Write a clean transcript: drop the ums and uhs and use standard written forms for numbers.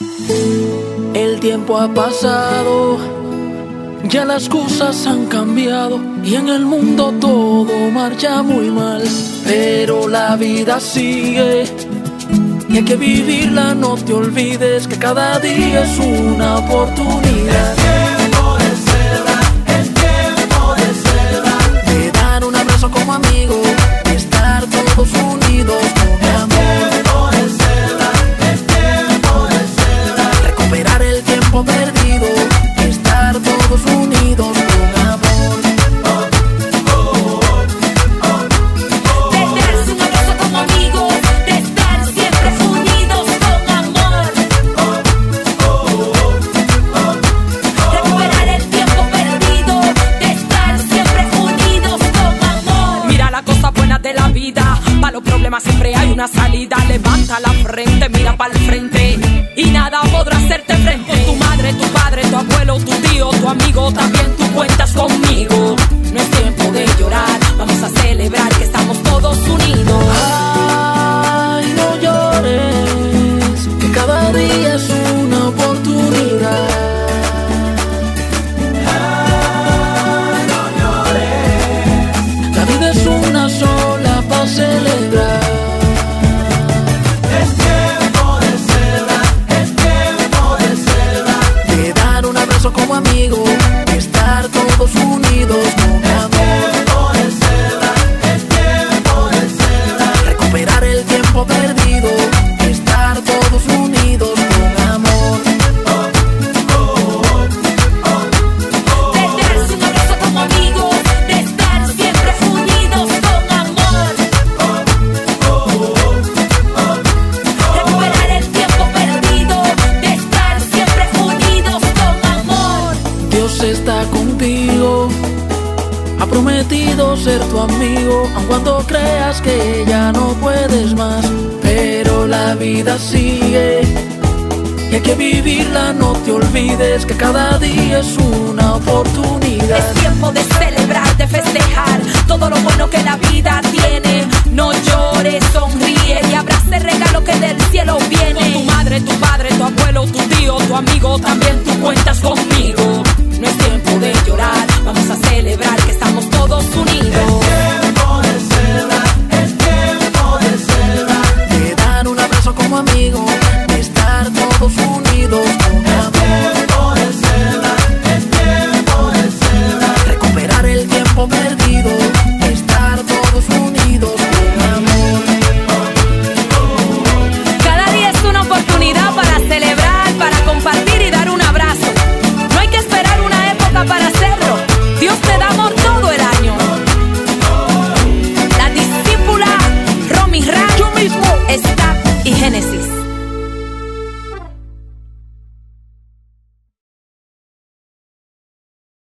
El tiempo ha pasado, ya las cosas han cambiado y en el mundo todo marcha muy mal, pero la vida sigue y hay que vivirla. No te olvides que cada día es una oportunidad. Es tiempo de celebrar, es tiempo de celebrar, De dar un abrazo como amigo, de estar todos unidos con amor. Recuperar el tiempo perdido, de estar todos unidos con amor. De darse un abrazo como amigos, de estar siempre unidos con amor. Recuperar el tiempo perdido, de estar siempre unidos con amor. Mira las cosas buenas de la vida, para los problemas siempre hay una salida. Levanta la frente, mira para el frente y nada podrá hacerte frente. Tu madre, tu padre, tu abuelo, tu tío, tu amigo, también tú cuentas conmigo. No es tiempo de llorar, vamos a celebrar que estamos todos unidos. Ay, no llores, que cada día es una oportunidad. ay, no llores. La vida es una sola para celebrar. Es tiempo de celebrar, es tiempo de celebrar, De dar un abrazo como amigo, de estar todos unidos con amor. es tiempo de celebrar, Recuperar el tiempo perdido, de estar todos unidos con amor. De darse un abrazo como amigos, de estar siempre unidos con amor. Recuperar el tiempo perdido, de estar siempre unidos con amor. Dios está contigo, ha prometido ser tu amigo, aun cuando creas que ya no puedes más. Pero la vida sigue y hay que vivirla. No te olvides que cada día es una oportunidad. Es tiempo de celebrar, de festejar todo lo bueno que la vida tiene. No llores, sonríe y abraza el regalo que del cielo viene. Con tu madre, tu padre, tu abuelo, tu tío, tu amigo, también tú cuentas conmigo. No es tiempo de llorar, vamos a celebrar que estamos todos unidos. tiempo de celebrar, es tiempo de celebrar, De dar un abrazo como amigo, de estar todos unidos con amor. es tiempo de celebrar, Recuperar el tiempo perdido, de estar todos unidos con amor. Cada día es una oportunidad para celebrar, para compartir y dar un abrazo. No hay que esperar una época para